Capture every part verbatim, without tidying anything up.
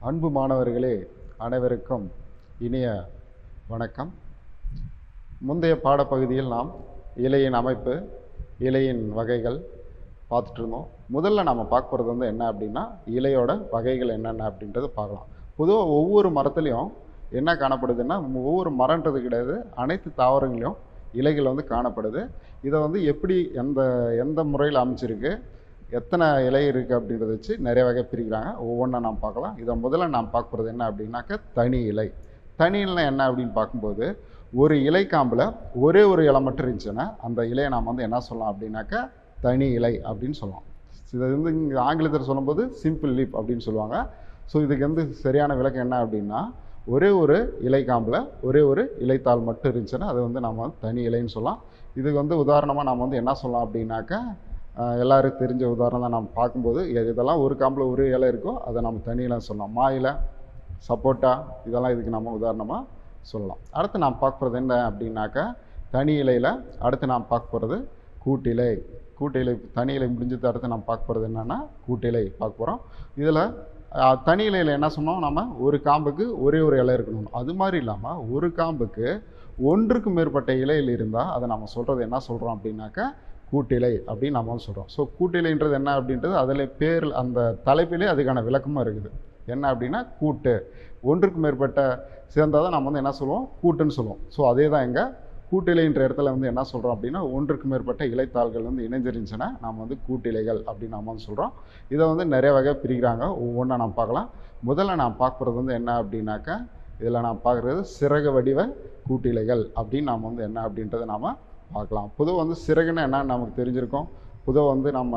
அன்பு மாணவர்களே, அனைவருக்கும் இனிய வணக்கம். முந்தைய பாடப்பகுதியில் நாம் இலையின் அமைப்பு, இலையின் வகைகள் பார்த்துட்டு இருந்தோம். முதல்ல நாம் பார்க்க போகிறது வந்து என்ன அப்படின்னா, இலையோட வகைகள் என்னென்ன அப்படின்றது பார்க்கலாம். பொதுவாக ஒவ்வொரு மரத்துலேயும் என்ன காணப்படுதுன்னா, ஒவ்வொரு மரன்றது கிடையாது, அனைத்து தாவரங்களையும் இலைகள் வந்து காணப்படுது. இதை வந்து எப்படி எந்த எந்த முறையில் அமைச்சிருக்கு, எத்தனை இலை இருக்குது அப்படின்றத வச்சு நிறைய வகை பிரிக்கிறாங்க. ஒவ்வொன்றா நாம் பார்க்கலாம். இதை முதல்ல நாம் பார்க்க போகிறது என்ன அப்படின்னாக்க தனி இலை. தனி இலைனா என்ன அப்படின்னு பார்க்கும்போது, ஒரு இலை காம்பில் ஒரே ஒரு இலை மட்டும் இருந்துச்சுன்னா அந்த இலையை நாம் வந்து என்ன சொல்லலாம் அப்படின்னாக்க தனி இலை அப்படின்னு சொல்லலாம். இதை வந்து இங்கே ஆங்கிலத்தில் சொல்லும்போது சிம்பிள் லீப் அப்படின்னு சொல்லுவாங்க. ஸோ இதுக்கு வந்து சரியான விளக்கம் என்ன அப்படின்னா, ஒரே ஒரு இலை காம்பில் ஒரே ஒரு இலைத்தாள் மட்டும் இருந்துச்சுன்னா அது வந்து நம்ம வந்து தனி இலைன்னு சொல்லலாம். இதுக்கு வந்து உதாரணமாக நாம் வந்து என்ன சொல்லலாம் அப்படின்னாக்கா, எல்லாருக்கும் தெரிஞ்ச உதாரணம் தான் நம்ம பார்க்கும்போது, இதெல்லாம் ஒரு காம்பில் ஒரு இலை இருக்கோ அதை நம்ம தனி இலைன்னு சொல்லலாம். மா இலை, சப்போட்டா, இதெல்லாம் இதுக்கு நம்ம உதாரணமாக சொல்லலாம். அடுத்து நாம் பார்க்க போகிறது என்ன அப்படின்னாக்கா, தனி இலையில் அடுத்து நாம் பார்க்க போகிறது கூட்டிலை. கூட்டிலை தனி இலை முடிஞ்சது. அடுத்து நாம் பார்க்க போகிறது என்னென்னா கூட்டிலை பார்க்க போகிறோம். இதில் தனி இலையில் என்ன சொன்னோம், நம்ம ஒரு காம்புக்கு ஒரே ஒரு இலை இருக்கணும். அது மாதிரி இல்லாமல் ஒரு காம்புக்கு ஒன்றுக்கு மேற்பட்ட இலையில் இருந்தால் அதை நம்ம சொல்கிறது என்ன சொல்கிறோம் அப்படின்னாக்கா கூட்டிலை அப்படின்னு நம்ம சொல்கிறோம். ஸோ கூட்டிலைன்றது என்ன அப்படின்றது அதில் பேர், அந்த தலைப்பிலே அதுக்கான விளக்கமாக இருக்குது. என்ன அப்படின்னா கூட்டு, ஒன்றுக்கு மேற்பட்ட சேர்ந்தால் தான் நம்ம வந்து என்ன சொல்லுவோம், கூட்டுன்னு சொல்லுவோம். ஸோ அதே தான் எங்கள் கூட்டிலைன்ற இடத்துல வந்து என்ன சொல்கிறோம் அப்படின்னா, ஒன்றுக்கு மேற்பட்ட இலைத்தாள்கள் வந்து இணைஞ்சிருந்துச்சுன்னா நம்ம வந்து கூட்டிலைகள் அப்படின்னு நம்ம வந்து சொல்கிறோம். இதை வந்து நிறைய வகை பிரிக்கிறாங்க. ஒவ்வொன்றா நாம் பார்க்கலாம். முதல்ல நான் பார்க்குறது வந்து என்ன அப்படின்னாக்கா, இதில் நான் பார்க்குறது சிறகு வடிவ கூட்டிலைகள் அப்படின்னு நாம் வந்து என்ன அப்படின்றத நாம் பார்க்கலாம். பொதுவாக வந்து சிறகுன்னா என்னன்னு நமக்கு தெரிஞ்சிருக்கோம். பொதுவாக வந்து நம்ம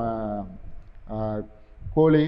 கோழி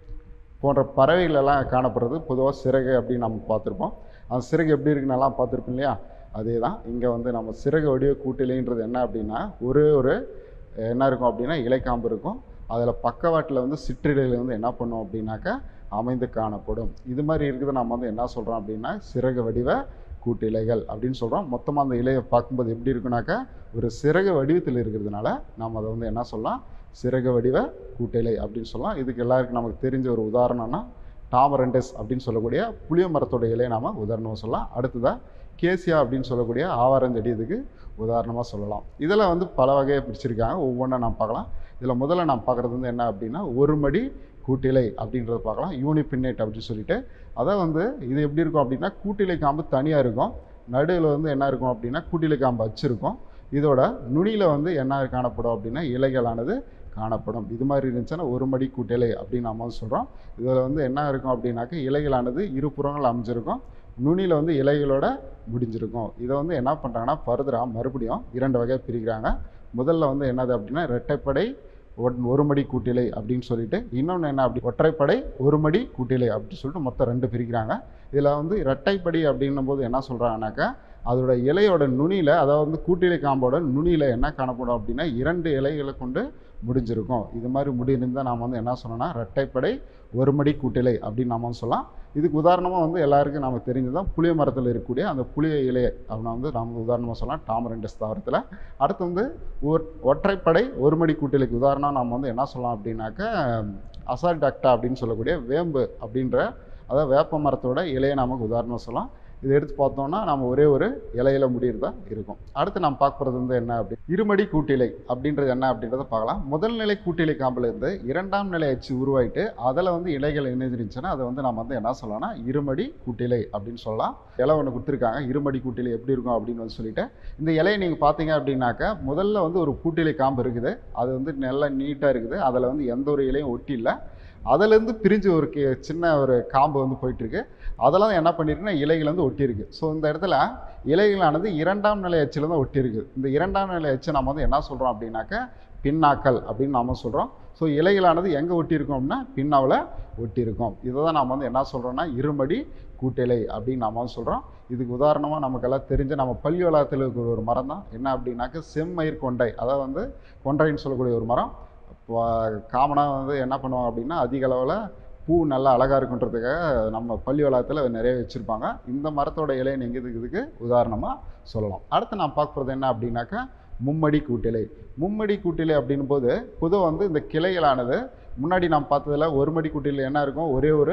போன்ற பறவைகளெல்லாம் காணப்படுறது பொதுவாக சிறகு அப்படின்னு நம்ம பார்த்துருப்போம். அந்த சிறகு எப்படி இருக்குன்னு எல்லாம் பார்த்துருப்போம் இல்லையா? அதே தான் இங்கே வந்து நம்ம சிறகு வடிவ கூட்டிலைன்றது என்ன அப்படின்னா, ஒரே ஒரு என்ன இருக்கும் அப்படின்னா இலைக்காம்பு இருக்கும். அதில் பக்கவாட்டில் வந்து சிற்றிலையில் வந்து என்ன பண்ணும் அப்படின்னாக்கா அமைந்து காணப்படும். இது மாதிரி இருக்குது. நம்ம வந்து என்ன சொல்கிறோம் அப்படின்னா சிறகு வடிவ கூட்டிலைகள் அப்படின்னு சொல்கிறோம். மொத்தமாக அந்த இலையை பார்க்கும்போது எப்படி இருக்குனாக்கா ஒரு சிறகு வடிவத்தில் இருக்கிறதுனால நாம் அதை வந்து என்ன சொல்லலாம், சிறகு வடிவ கூட்டிலை அப்படின்னு சொல்லலாம். இதுக்கு எல்லாருக்கும் நமக்கு தெரிஞ்ச ஒரு உதாரணம்னா டாமரண்டஸ் அப்படின்னு சொல்லக்கூடிய புளிய மரத்தோட இலையை நாம் உதாரணமாக சொல்லலாம். அடுத்ததாக கேசியா அப்படின்னு சொல்லக்கூடிய ஆவாரஞ்செடி இதுக்கு உதாரணமாக சொல்லலாம். இதில் வந்து பல வகையை பிரிச்சிருக்காங்க. ஒவ்வொன்றா நாம் பார்க்கலாம். இதில் முதல்ல நாம் பார்க்குறது வந்து என்ன அப்படின்னா ஒரு மடி கூட்டிலை அப்படின்றத பார்க்கலாம். யூனிபின்னேட் அப்படின்னு சொல்லிட்டு, அதை வந்து இது எப்படி இருக்கும் அப்படின்னா, கூட்டிலை காம்பு தனியாக இருக்கும், நடுவில் வந்து என்ன இருக்கும் அப்படின்னா கூட்டிலை காம்பு அச்சிருக்கும். இதோட நுனியில் வந்து என்ன காணப்படும் அப்படின்னா இலைகளானது காணப்படும். இது மாதிரி இருந்துச்சுன்னா ஒரு மடி கூட்டிலை அப்படின்னு நம்ம சொல்கிறோம். இதில் வந்து என்ன இருக்கும் அப்படின்னாக்க இலைகளானது இருபுறங்கள் அமைஞ்சிருக்கும், நுனியில் வந்து இலைகளோட முடிஞ்சிருக்கும். இதை வந்து என்ன பண்ணுறாங்கன்னா ஃபர்தராக மறுபடியும் இரண்டு வகையை பிரிக்கிறாங்க. முதல்ல வந்து என்னது அப்படின்னா இரட்டைப்படை ஒரு மடி கூட்டிலை அப்படின்னு சொல்லிட்டு, இன்னொன்று என்ன அப்படி ஒற்றைப்படை ஒரு மடி கூட்டிலை அப்படின்னு சொல்லிட்டு மொத்தம் ரெண்டு பிரிக்கிறாங்க. இதில் வந்து இரட்டைப்படி அப்படின்னும் போது என்ன சொல்கிறாங்கனாக்கா, அதோட இலையோட நுனியில், அதாவது வந்து கூட்டிலை காம்போட நுனியில் என்ன காணப்படும் அப்படின்னா இரண்டு இலைகளை கொண்டு முடிஞ்சிருக்கும். இது மாதிரி முடியிருந்தால் நாம் வந்து என்ன சொன்னோம்னா இரட்டைப்படை ஒரு மடி கூட்டிலை அப்படின்னு நம்ம சொல்லலாம். இதுக்கு உதாரணமாக வந்து எல்லாருக்கும் நமக்கு தெரிஞ்சதான் புளிய மரத்தில் இருக்கக்கூடிய அந்த புளிய இலை அப்படின்னா வந்து நம்ம உதாரணமாக சொல்லலாம் டாமரண்டஸ் தாவரத்தில். அடுத்து வந்து ஒற்றைப்படை ஒரு மடி கூட்டிலைக்கு உதாரணம் நம்ம வந்து என்ன சொல்லலாம் அப்படின்னாக்கா அசாடிடாக்டா அப்படின்னு சொல்லக்கூடிய வேம்பு அப்படின்ற, அதாவது வேப்ப மரத்தோட இலையை நமக்கு உதாரணமாக சொல்லலாம். இதை எடுத்து பார்த்தோம்னா நம்ம ஒரே ஒரு இலையில முடிகிறதா இருக்கும். அடுத்து நாம் பார்க்குறது வந்து என்ன அப்படி இருமடி கூட்டிலை அப்படின்றது என்ன அப்படின்றத பார்க்கலாம். முதல் நிலை கூட்டிலை காம்பில் இருந்து இரண்டாம் நிலை அச்சு உருவாயிட்டு அதில் வந்து இலைகள் இணைஞ்சிருந்துச்சுன்னா அதை வந்து நம்ம வந்து என்ன சொல்லலாம்னா இருமடி கூட்டிலை அப்படின்னு சொல்லலாம். இலை ஒன்று கொடுத்துருக்காங்க, இருமடி கூட்டிலை எப்படி இருக்கும் அப்படின்னு வந்து சொல்லிட்டு, இந்த இலையை நீங்கள் பார்த்தீங்க அப்படின்னாக்கா முதல்ல வந்து ஒரு கூட்டிலை காம்பு இருக்குது, அது வந்து நல்லா நீட்டாக இருக்குது, அதில் வந்து எந்த ஒரு இலையும் ஒட்டி இல்லை. அதிலேருந்து பிரிஞ்சு ஒரு சின்ன ஒரு காம்பு வந்து போயிட்டுருக்கு. அதெல்லாம் என்ன பண்ணியிருக்குன்னா இலைகள் வந்து ஒட்டியிருக்கு. ஸோ இந்த இடத்துல இலைகளானது இரண்டாம் நிலை அச்சில் தான் ஒட்டியிருக்கு. இந்த இரண்டாம் நிலை அச்சை நம்ம வந்து என்ன சொல்கிறோம் அப்படின்னாக்கா பின்னாக்கள் அப்படின்னு நாம் சொல்கிறோம். ஸோ இலைகளானது எங்கே ஒட்டியிருக்கோம் அப்படின்னா பின்னாவில் ஒட்டியிருக்கோம். இதை தான் நாம் வந்து என்ன சொல்கிறோம்னா இருமடி கூட்டிலை அப்படின்னு நாம் வந்து சொல்கிறோம். இதுக்கு உதாரணமாக நமக்கெல்லாம் தெரிஞ்ச நம்ம பள்ளி வளாகத்தில் இருக்கிற ஒரு மரம் தான் என்ன அப்படின்னாக்கா செம்மயிர் கொண்டை, அதாவது வந்து கொன்றைன்னு சொல்லக்கூடிய ஒரு மரம். இப்போ காமனாக வந்து என்ன பண்ணுவாங்க அப்படின்னா அதிக அளவில் பூ நல்லா அழகாக இருக்குன்றதுக்காக நம்ம பள்ளி வளாகத்தில் நிறைய வச்சுருப்பாங்க. இந்த மரத்தோட இலையை நீங்கள் இதுக்கு இதுக்கு உதாரணமாக சொல்லலாம். அடுத்து நான் பார்க்குறது என்ன அப்படின்னாக்கா மும்மடி கூட்டிலை. மும்மடி கூட்டிலை அப்படின் போது பொதுவாக வந்து இந்த கிளைகளானது முன்னாடி நாம் பார்த்ததில் ஒரு மடி கூட்டிலை என்ன இருக்கும், ஒரே ஒரு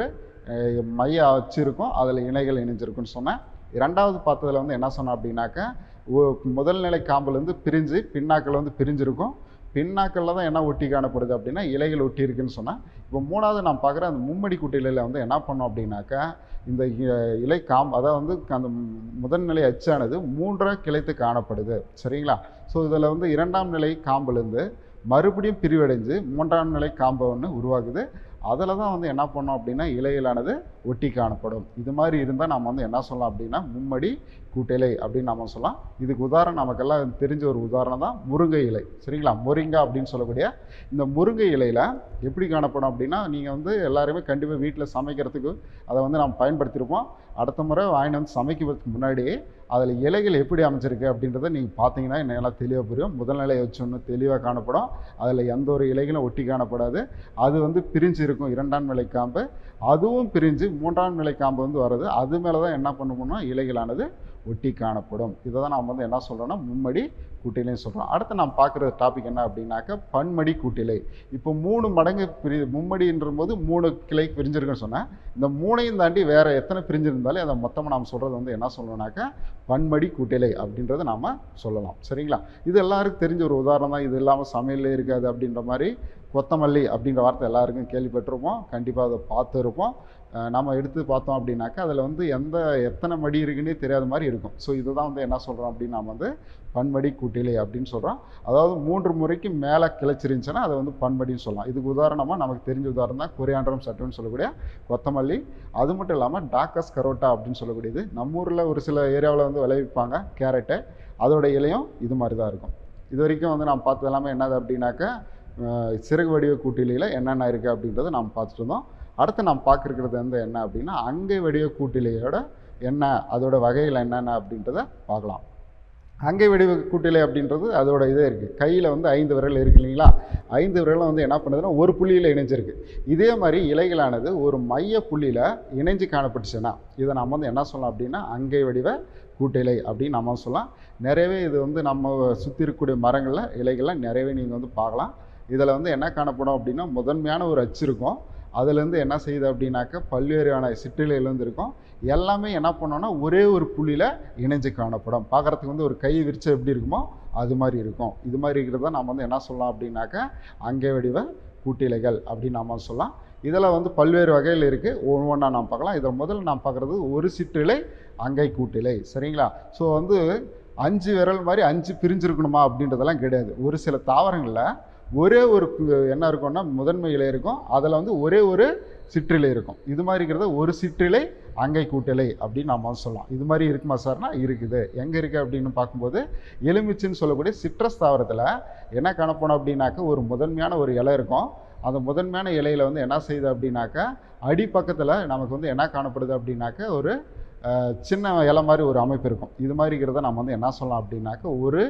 மைய அச்சு இருக்கும், அதில் இலைகள் இணைஞ்சிருக்குன்னு சொன்னேன். இரண்டாவது பார்த்ததில் வந்து என்ன சொன்னோம் அப்படின்னாக்கா, முதல் நிலை காம்புலேருந்து பிரிஞ்சு பின்னாக்கள் வந்து பிரிஞ்சிருக்கும். பின்னாக்களில் தான் என்ன ஒட்டி காணப்படுது அப்படின்னா இலைகள் ஒட்டி இருக்குன்னு சொன்னால். இப்போ மூணாவது நான் பார்க்குற அந்த மும்மடி குட்டிலையில் வந்து என்ன பண்ணோம் அப்படின்னாக்கா, இந்த இலை காம்பு அதாவது வந்து அந்த முதல்நிலை அச்சானது மூன்றாக கிளைத்து காணப்படுது. சரிங்களா? ஸோ இதில் வந்து இரண்டாம் நிலை காம்புலேருந்து மறுபடியும் பிரிவடைஞ்சு மூன்றாம் நிலை காம்பு ஒன்று உருவாகுது. அதில் தான் வந்து என்ன பண்ணோம் அப்படின்னா இலைகளானது ஒட்டி காணப்படும். இது மாதிரி இருந்தால் நம்ம வந்து என்ன சொல்லலாம் அப்படின்னா மும்மடி கூட்டிலை அப்படின்னு நம்ம சொல்லலாம். இதுக்கு உதாரணம் நமக்கெல்லாம் தெரிஞ்ச ஒரு உதாரணம் தான் முருங்கை இலை. சரிங்களா? முருங்கா அப்படின்னு சொல்லக்கூடிய இந்த முருங்கை இலையில் எப்படி காணப்படும் அப்படின்னா, நீங்கள் வந்து எல்லாருமே கண்டிப்பாக வீட்டில் சமைக்கிறதுக்கு அதை வந்து நம்ம பயன்படுத்தியிருப்போம். அடுத்த முறை வாங்கிட்டு வந்து சமைக்கிறதுக்கு முன்னாடி அதில் இலைகள் எப்படி அமைச்சிருக்கு அப்படின்றத நீங்கள் பார்த்தீங்கன்னா நல்லா தெளிவாக புரியும். முதல் நிலை வச்சோன்னு தெளிவாக காணப்படும். அதில் எந்த ஒரு இலைகளும் ஒட்டி காணப்படாது. அது வந்து பிரிஞ்சு இருக்கும் இரண்டாம் நிலை காம்பு. அதுவும் பிரிஞ்சு மூன்றாம் நிலை காம்பு வந்து வருது. அது மேலே தான் என்ன பண்ணுவோம்னா இலைகளானது ஒட்டி காணப்படும். இதை தான் நாம் வந்து என்ன சொல்கிறோன்னா மும்மடி கூட்டிலைன்னு சொல்கிறோம். அடுத்து நாம் பார்க்குற டாபிக் என்ன அப்படின்னாக்கா பன்மடி கூட்டிலை. இப்போ மூணு மடங்கு பிரி மும்மடின்ற போது மூணு கிளை பிரிஞ்சிருக்குன்னு சொன்னேன். இந்த மூணையும் தாண்டி வேறு எத்தனை பிரிஞ்சிருந்தாலும் அதை மொத்தமாக நாம் சொல்கிறது வந்து என்ன சொல்லணும்னாக்கா பன்மடி கூட்டிலை அப்படின்றத நாம் சொல்லலாம். சரிங்களா? இது எல்லாருக்கும் தெரிஞ்ச ஒரு உதாரணம் தான். இது இல்லாமல் சமையலே இருக்காது அப்படின்ற மாதிரி கொத்தமல்லி அப்படின்ற வார்த்தை எல்லாருக்கும் கேள்விப்பட்டிருப்போம். கண்டிப்பாக அதை பார்த்துருப்போம். நம்ம எடுத்து பார்த்தோம் அப்படின்னாக்கா அதில் வந்து எந்த எத்தனை மடி இருக்குன்னே தெரியாத மாதிரி இருக்கும். ஸோ இதுதான் வந்து என்ன சொல்கிறோம் அப்படின்னு நாம் வந்து பன்மடி கூட்டிலை அப்படின்னு சொல்கிறோம். அதாவது மூன்று முறைக்கு மேலே கிளச்சிருந்துச்சுன்னா அதை வந்து பன்மடின்னு சொல்லலாம். இதுக்கு உதாரணமாக நமக்கு தெரிஞ்ச உதாரணம் தான் கொரியாண்ட்ரம் சட்டுன்னு சொல்லக்கூடிய கொத்தமல்லி. அது மட்டும் இல்லாமல் டாக்கஸ் கரோட்டா அப்படின்னு சொல்லக்கூடியது நம்ம ஊரில் ஒரு சில ஏரியாவில் வந்து விளைவிப்பாங்க கேரட்டு. அதோட இலையும் இது மாதிரி தான் இருக்கும். இது வரைக்கும் வந்து நாம் பார்த்தது எல்லாமே என்னது அப்படின்னாக்கா சிறகு வடிவ கூட்டிலையில் என்னென்ன இருக்குது அப்படின்றத நாம் பார்த்துட்டு இருந்தோம். அடுத்து நாம் பார்க்குறது வந்து என்ன அப்படின்னா அங்கை வடிவ கூட்டிலையோட என்ன அதோட வகைகள் என்னென்ன அப்படின்றத பார்க்கலாம். அங்கை வடிவ கூட்டிலை அப்படின்றது அதோட இதே இருக்குது. கையில் வந்து ஐந்து விரல் இருக்குது இல்லைங்களா? ஐந்து விரலும் வந்து என்ன பண்ணுதுன்னா ஒரு புள்ளியில் இணைஞ்சிருக்கு. இதே மாதிரி இலைகளானது ஒரு மைய புள்ளியில் இணைஞ்சு காணப்பட்டுச்சுன்னா இதை நம்ம வந்து என்ன சொல்லலாம் அப்படின்னா அங்கை வடிவ கூட்டிலை அப்படின்னு நம்ம சொல்லலாம். நிறையவே இது வந்து நம்ம சுற்றி இருக்கக்கூடிய மரங்களில் இலைகள்லாம் நிறையவே நீங்கள் வந்து பார்க்கலாம். இதில் வந்து என்ன காணப்படும் அப்படின்னா முதன்மையான ஒரு அச்சு இருக்கும். அதுலேருந்து என்ன செய்யுது அப்படின்னாக்கா பல்வேறான சிற்றிலையிலேருந்து இருக்கும். எல்லாமே என்ன பண்ணோன்னா ஒரே ஒரு புள்ளியில் இணைஞ்சு காணப்படும். பார்க்குறதுக்கு வந்து ஒரு கை விரிச்ச எப்படி இருக்குமோ அது மாதிரி இருக்கும். இது மாதிரி இருக்கிறத நம்ம வந்து என்ன சொல்லலாம் அப்படின்னாக்கா அங்கை வடிவ கூட்டிலைகள் அப்படின்னு நம்ம சொல்லலாம். இதில் வந்து பல்வேறு வகைகள் இருக்குது. ஒவ்வொன்றா நாம் பார்க்கலாம். இதில் முதல்ல நாம் பார்க்குறது ஒரு சிற்றிலை அங்கை கூட்டிலை. சரிங்களா? ஸோ வந்து அஞ்சு விரல் மாதிரி அஞ்சு பிரிஞ்சிருக்கணுமா அப்படின்றதெல்லாம் கிடையாது. ஒரு சில தாவரங்களில் ஒரே ஒரு என்ன இருக்கும்னா முதன்மை இலை இருக்கும். அதில் வந்து ஒரே ஒரு சிற்றிலை இருக்கும். இது மாதிரி இருக்கிறத ஒரு சிற்றிலை அங்கை கூட்டிலை அப்படின்னு நம்ம சொல்லலாம். இது மாதிரி இருக்குமா சார்னா இருக்குது. எங்கே இருக்குது அப்படின்னு பார்க்கும்போது எலுமிச்சின்னு சொல்லக்கூடிய சிட்ரஸ் தாவரத்தில் என்ன காணப்போனோம் அப்படின்னாக்கா ஒரு முதன்மையான ஒரு இலை இருக்கும். அந்த முதன்மையான இலையில் வந்து என்ன செய்யுது அப்படின்னாக்கா அடி பக்கத்தில் நமக்கு வந்து என்ன காணப்படுது அப்படின்னாக்கா ஒரு சின்ன இலை மாதிரி ஒரு அமைப்பு இருக்கும். இது மாதிரி இருக்கிறத நம்ம வந்து என்ன சொல்லலாம் அப்படின்னாக்கா ஒரு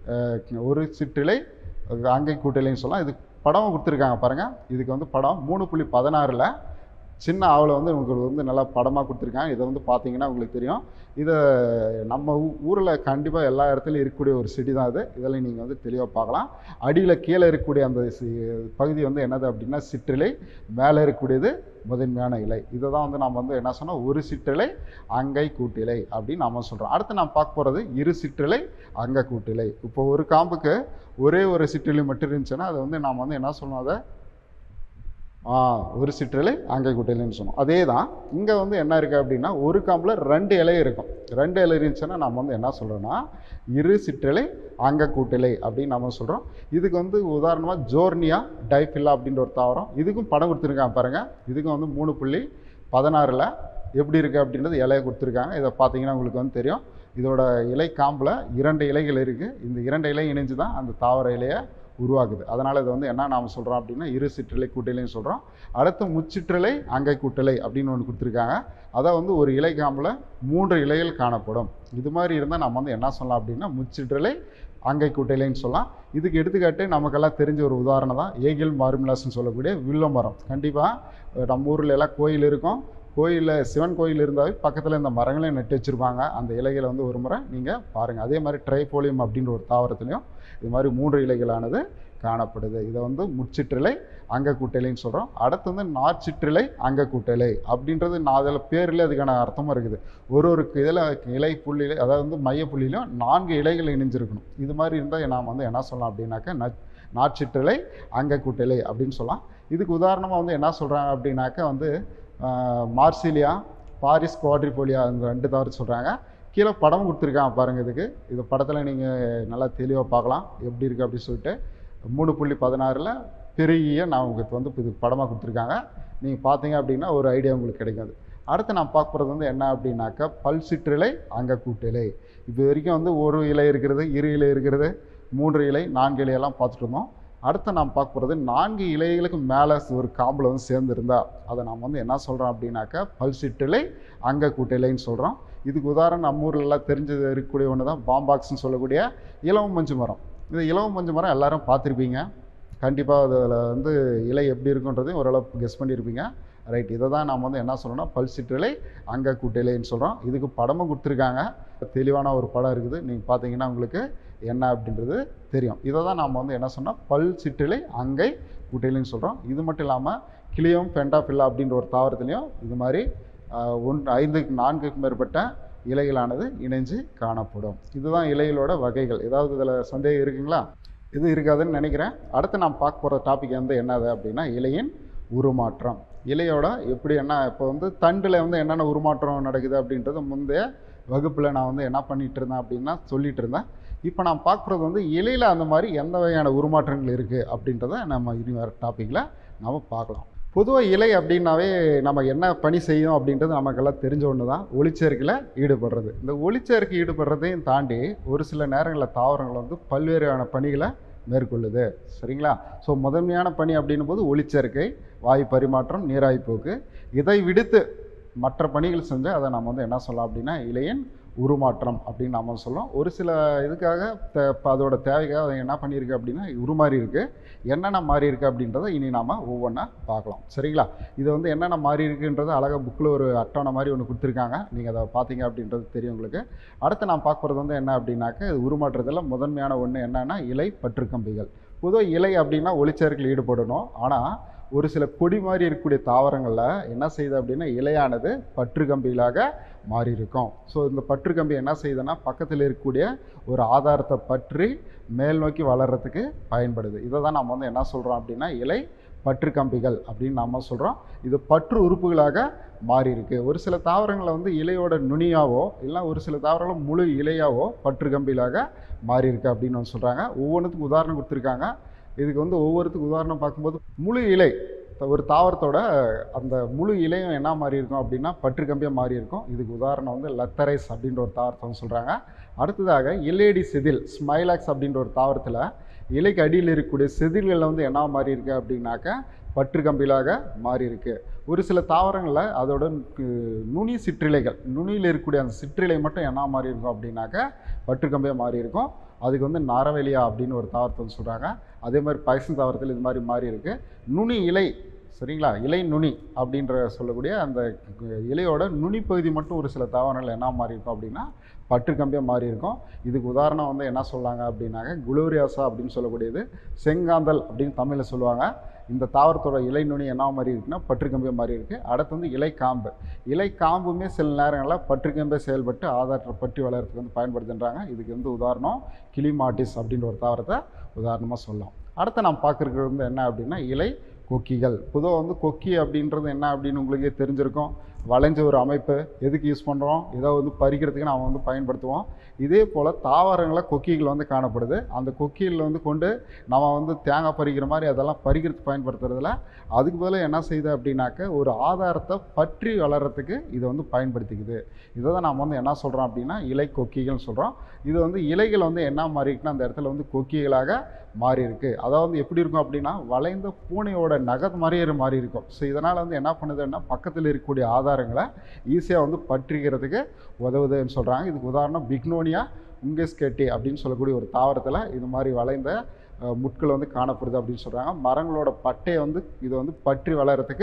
ஒரு சிற்றிலை அங்கை கூட்டிலைன்னு சொல்லலாம். இதுக்கு படம் கொடுத்துருக்காங்க பாருங்கள். இதுக்கு வந்து படம் மூணு புள்ளி பதினாறில் சின்ன ஆவலை வந்து உங்களுக்கு வந்து நல்லா படமாக கொடுத்துருக்காங்க. இதை வந்து பார்த்தீங்கன்னா உங்களுக்கு தெரியும். இதை நம்ம ஊரில் கண்டிப்பாக எல்லா இடத்துலையும் இருக்கக்கூடிய ஒரு செடி தான் இது. இதெல்லாம் நீங்கள் வந்து தெளிவாக பார்க்கலாம். அடியில் கீழே இருக்கக்கூடிய அந்த பகுதி வந்து என்னது அப்படின்னா சிற்றிலை, மேலே இருக்கக்கூடியது முதன்மையான இலை. இதை தான் வந்து நம்ம வந்து என்ன சொன்னால் ஒரு சிற்றிலை அங்கை கூட்டிலை அப்படின்னு நம்ம சொல்கிறோம். அடுத்து நாம் பார்க்க போகிறது இரு சிற்றிலை அங்கை கூட்டிலை. இப்போ ஒரு காம்புக்கு ஒரே ஒரு சிற்றிலை மட்டும் இருந்துச்சுன்னா அதை வந்து நாம் வந்து என்ன சொல்லணும் அதை ஒரு சிற்றிலை அங்கை கூட்டிலைன்னு சொன்னோம். அதே தான் இங்கே வந்து என்ன இருக்குது அப்படின்னா ஒரு காம்பில் ரெண்டு இலை இருக்கும். ரெண்டு இலை இருந்துச்சுன்னா நம்ம வந்து என்ன சொல்கிறோன்னா இரு சிற்றிலை அங்கை கூட்டிலை அப்படின்னு நம்ம சொல்கிறோம். இதுக்கு வந்து உதாரணமாக ஜோர்னியா டைஃபில்லா அப்படின்ற ஒரு தாவரம். இதுக்கும் படம் கொடுத்துருக்காங்க பாருங்கள். இதுக்கும் வந்து மூணு புள்ளி பதினாறில் எப்படி இருக்குது அப்படின்றது இலையை கொடுத்துருக்காங்க. இதை பார்த்தீங்கன்னா உங்களுக்கு வந்து தெரியும். இதோட இலை காம்பில் இரண்டு இலைகள் இருக்குது. இந்த இரண்டு இலை இணைஞ்சு தான் அந்த தாவர இலையை உருவாக்குது. அதனால் இதை வந்து என்ன நாம் சொல்கிறோம் அப்படின்னா இரு சிற்றிலை கூட்டிலைன்னு சொல்கிறோம். அடுத்து முச்சிற்றிலை அங்கை கூட்டிலை அப்படின்னு ஒன்று கொடுத்துருக்காங்க. அதான் வந்து ஒரு இலை காம்பில் மூன்று இலைகள் காணப்படும். இது மாதிரி இருந்தால் நம்ம வந்து என்ன சொல்லலாம் அப்படின்னா முச்சிற்றிலை அங்கை கூட்டிலைன்னு சொல்லலாம். இதுக்கு எடுத்துக்காட்டு நமக்கெல்லாம் தெரிஞ்ச ஒரு உதாரணம் தான் ஏகில் மார்மிலாஸ்ன்னு சொல்லக்கூடிய வில்வ மரம். கண்டிப்பாக நம்ம ஊரில் எல்லாம் கோயில் இருக்கும். கோயிலில் சிவன் கோயில் இருந்தாவே பக்கத்தில் இந்த மரங்களையும் நட்டு வச்சுருப்பாங்க. அந்த இலைகளை வந்து ஒரு முறை நீங்கள் பாருங்கள். அதே மாதிரி ட்ரைபோலியம் அப்படின்ற ஒரு தாவரத்துலையும் இது மாதிரி மூன்று இலைகளானது காணப்படுது. இதை வந்து முச்சிற்றிலை அங்கக்கூட்டலைன்னு சொல்கிறோம். அடுத்து வந்து நார்ச்சிற்றிலை அங்கக்கூட்டலை அப்படின்றது நான் அதில் பேரில் அதுக்கான அர்த்தமும் இருக்குது. ஒரு ஒரு இதில் இலை புள்ளியில அதாவது வந்து மைய புள்ளியிலும் நான்கு இலைகள் இணைஞ்சிருக்கணும். இது மாதிரி இருந்தால் நாம் வந்து என்ன சொல்லலாம் அப்படின்னாக்கா ந நார்ச்சிற்றிலை அங்கக்கூட்டலை அப்படின்னு சொல்லலாம். இதுக்கு உதாரணமாக வந்து என்ன சொல்கிறாங்க அப்படின்னாக்கா வந்து மார்சிலியா பாரிஸ் குவாட்ரிபோலியா இந்த ரெண்டு தாவரத்தை சொல்கிறாங்க. கீழே படம் கொடுத்துருக்காங்க பாருங்கள். இதுக்கு இது படத்தில் நீங்கள் நல்லா தெளிவாக பார்க்கலாம் எப்படி இருக்குது அப்படின்னு சொல்லிட்டு. மூணு புள்ளி பதினாறில் பெருகிய நான் உங்களுக்கு வந்து இது படமாக கொடுத்துருக்காங்க. நீங்கள் பார்த்தீங்க அப்படின்னா ஒரு ஐடியா உங்களுக்கு கிடைக்காது. அடுத்து நான் பார்க்க போகிறது வந்து என்ன அப்படின்னாக்கா பல் சிற்றிலை அங்கக்கூட்டலை. இது வரைக்கும் வந்து ஒரு இலை இருக்கிறது, இரு இலை இருக்கிறது, மூன்று இலை, நான்கு இலையெல்லாம் பார்த்துட்டு இருந்தோம். அடுத்து நாம் பார்க்க போகிறது நான்கு இலைகளுக்கு மேலே ஒரு காம்பில் வந்து சேர்ந்துருந்தா அதை நாம் வந்து என்ன சொல்கிறோம் அப்படின்னாக்கா பல் சிற்றிலை அங்கக்கூட்டலைன்னு சொல்கிறோம். இதுக்கு உதாரணம் நம்ம ஊர்லலாம் தெரிஞ்சது இருக்கக்கூடிய ஒன்று தான் பாம்பாக்ஸ்ன்னு சொல்லக்கூடிய இலவம் மஞ்சு மரம். இந்த இலவம் மஞ்சு மரம் எல்லாரும் பார்த்துருப்பீங்க. கண்டிப்பாக அதில் வந்து இலை எப்படி இருக்குன்றதையும் ஓரளவு கெஸ் பண்ணியிருப்பீங்க. ரைட், இதை தான் நாம் வந்து என்ன சொல்லணும்னா பல் சிற்றிலை அங்கக்கூட்டலைன்னு சொல்கிறோம். இதுக்கு படமும் கொடுத்துருக்காங்க. தெளிவான ஒரு படம் இருக்குது. நீங்கள் பார்த்தீங்கன்னா உங்களுக்கு என்ன அப்படின்றது தெரியும். இதை தான் நாம் வந்து என்ன சொன்னால் பல் சிற்றிலை அங்கை கூட்டலைன்னு சொல்கிறோம். இது மட்டும் இல்லாமல் கிளியம் பென்டாஃபில்லா அப்படின்ற ஒரு தாவரத்துலேயும் இது மாதிரி ஒன் ஐந்துக்கு நான்குக்கு மேற்பட்ட இலைகளானது இணைஞ்சு காணப்படும். இதுதான் இலைகளோட வகைகள். ஏதாவது இதில் சந்தேகம் இருக்குங்களா? இது இருக்காதுன்னு நினைக்கிறேன். அடுத்து நாம் பார்க்க போகிற டாபிக் வந்து என்னது அப்படின்னா இலையின் உருமாற்றம். இலையோட எப்படி என்ன இப்போ வந்து தண்டில் வந்து என்னென்ன உருமாற்றம் நடக்குது அப்படின்றது முந்தைய வகுப்பில் நான் வந்து என்ன பண்ணிகிட்டு இருந்தேன் அப்படின்னா சொல்லிகிட்டு இருந்தேன். இப்போ நான் பார்க்குறது வந்து இலையில் அந்த மாதிரி எந்த வகையான உருமாற்றங்கள் இருக்குது அப்படின்றத நம்ம இனி வர டாப்பிக்கில் நம்ம பார்க்கலாம். பொதுவாக இலை அப்படின்னாவே நம்ம என்ன பணி செய்யும் அப்படின்றது நமக்கெல்லாம் தெரிஞ்ச ஒன்று தான், ஒளிச்சேர்க்கையில் ஈடுபடுறது. இந்த ஒளிச்சேர்க்கை ஈடுபடுறதையும் தாண்டி ஒரு சில நேரங்களில் தாவரங்கள் வந்து பல்வேறான பணிகளை மேற்கொள்ளுது. சரிங்களா? ஸோ முதன்மையான பணி அப்படின்னும் போது ஒளிச்சேர்க்கை, வாயு பரிமாற்றம், நீராவி போக்கு. இதை விடுத்து மற்ற பணிகள் செஞ்சால் அதை நம்ம வந்து என்ன சொல்லலாம் அப்படின்னா இலையின் உருமாற்றம் அப்படின்னு நம்ம சொல்லலாம். ஒரு சில இதுக்காக தே அதோட தேவைக்காக அதை என்ன பண்ணியிருக்கு அப்படின்னா உருமாறி இருக்குது. என்னென்ன மாறி இருக்குது அப்படின்றத இனி நாம் ஒவ்வொன்றா பார்க்கலாம். சரிங்களா? இது வந்து என்னென்ன மாறி இருக்குன்றது அழகாக புக்கில் ஒரு அட்டவணை மாதிரி ஒன்று கொடுத்துருக்காங்க. நீங்கள் அதை பார்த்தீங்க அப்படின்றது தெரியும் உங்களுக்கு. அடுத்து நான் பார்க்குறது வந்து என்ன அப்படின்னாக்க இது உருமாற்றத்தில் முதன்மையான ஒன்று என்னென்னா இலை பற்றுக்கம்பிகள். பொதுவாக இலை அப்படின்னா ஒளிச்சேர்க்கையில் ஈடுபடணும். ஆனால் ஒரு சில கொடி மாதிரி இருக்கக்கூடிய தாவரங்களில் என்ன செய்யுது அப்படின்னா இலையானது பற்று கம்பிகளாக மாறி இருக்கும். ஸோ இந்த பற்று கம்பி என்ன செய்யுதுன்னா பக்கத்தில் இருக்கக்கூடிய ஒரு ஆதாரத்தை பற்றி மேல் நோக்கி வளர்கிறதுக்கு பயன்படுது. இதை தான் நம்ம வந்து என்ன சொல்கிறோம் அப்படின்னா இலை பற்று கம்பிகள் அப்படின்னு நம்ம சொல்கிறோம். இது பற்று உறுப்புகளாக மாறி இருக்கு. ஒரு சில தாவரங்களை வந்து இலையோட நுனியாவோ இல்லை ஒரு சில தாவரங்களும் முழு இலையாவோ பற்று கம்பிகளாக மாறி இருக்கு அப்படின்னு சொல்கிறாங்க. ஒவ்வொன்றுத்துக்கும் உதாரணம் கொடுத்துருக்காங்க. இதுக்கு வந்து ஒவ்வொருத்துக்கு உதாரணம் பார்க்கும்போது முழு இலை ஒரு தாவரத்தோட அந்த முழு இலையும் என்ன மாறி இருக்கும் அப்படின்னா பற்று கம்பியாக மாறி இருக்கும். இதுக்கு உதாரணம் வந்து லத்தரைஸ் அப்படின்ற ஒரு தாவரத்தை சொல்கிறாங்க. அடுத்ததாக இலையடி செதில் ஸ்மைலாக்ஸ் அப்படின்ற ஒரு தாவரத்தில் இலைக்கு அடியில் இருக்கக்கூடிய செதில்களில் வந்து என்ன மாறி இருக்குது அப்படின்னாக்கா பற்று கம்பிகளாக மாறி இருக்குது. ஒரு சில தாவரங்களில் அதோட நுனி சிற்றிலைகள் நுனியில் இருக்கக்கூடிய அந்த சிற்றிலை மட்டும் என்ன மாறி இருக்கும் அப்படின்னாக்கா பற்று கம்பியாக மாறி இருக்கும். அதுக்கு வந்து நாரவேலியா அப்படின்னு ஒரு தாவரத்தை வந்து சொல்கிறாங்க. அதே மாதிரி பைசன் தாவரத்தில் இது மாதிரி மாறி இருக்குது. நுனி இலை, சரிங்களா, இலை நுனி அப்படின்ற சொல்லக்கூடிய அந்த இலையோட நுனி பகுதி மட்டும் ஒரு சில தாவரங்கள் என்ன மாறி இருக்கும் அப்படின்னா பற்று கம்பியாக மாறி இருக்கும். இதுக்கு உதாரணம் வந்து என்ன சொல்லாங்க அப்படின்னாக்க குளோரியாசா அப்படின்னு சொல்லக்கூடியது செங்காந்தல் அப்படின்னு தமிழில் சொல்லுவாங்க. இந்த தாவரத்தோட இலை நுனி என்ன மாதிரி இருக்குன்னா பற்று கம்பியாக மாறி இருக்குது. அடுத்து வந்து இலை காம்பு. இலை காம்புமே சில நேரங்களில் பற்று கம்பியை செயல்பட்டு ஆதாரத்தை பற்றி வளர்கிறதுக்கு வந்து பயன்படுத்துன்றாங்க. இதுக்கு வந்து உதாரணம் கிளிமாட்டிஸ் அப்படின்ற ஒரு தாவரத்தை உதாரணமாக சொல்லலாம். அடுத்து நாம் பார்க்குறது வந்து என்ன அப்படின்னா இலை கொக்கிகள். பொதுவாக வந்து கொக்கி அப்படின்றது என்ன அப்படின்னு உங்களுக்கே தெரிஞ்சிருக்கும். வளைஞ்ச ஒரு அமைப்பு எதுக்கு யூஸ் பண்ணுறோம், இதை வந்து பறிக்கிறதுக்கு நாம் வந்து பயன்படுத்துவோம். இதே போல் தாவரங்களில் கொக்கிகள் வந்து காணப்படுது. அந்த கொக்கியில் வந்து கொண்டு நம்ம வந்து தேங்காய் பறிக்கிற மாதிரி அதெல்லாம் பறிக்கிறதுக்கு பயன்படுத்துறதில்ல. அதுக்கு பதிலாக என்ன செய்யுது அப்படின்னாக்க ஒரு ஆதாரத்தை பற்றி வளர்கிறதுக்கு இதை வந்து பயன்படுத்திக்குது. இதை தான் நாம் வந்து என்ன சொல்கிறோம் அப்படின்னா இலை கொக்கிகள்னு சொல்கிறோம். இது வந்து இலைகள் வந்து என்ன மாறி இருக்குன்னா அந்த இடத்துல வந்து கொக்கிகளாக மாறி இருக்குது. அதாவது எப்படி இருக்கும் அப்படின்னா வளைந்த பூனையோட நகத் மாதிரியே மாறி இருக்கும். ஸோ இதனால் வந்து என்ன பண்ணுதுன்னா பக்கத்தில் இருக்கக்கூடிய ஆதாரங்களை ஈஸியாக வந்து பற்றிக்கிறதுக்கு உதவுதுன்னு சொல்கிறாங்க. இதுக்கு உதாரணம் பிக்னோனியா உங்கஸ்கேட்டி அப்படின்னு சொல்லக்கூடிய ஒரு தாவரத்தில் இது மாதிரி வளைந்த முட்கள் வந்து காணப்படுது அப்படின்னு சொல்கிறாங்க. மரங்களோட பட்டையை வந்து இதை வந்து பற்றி வளர்கிறதுக்கு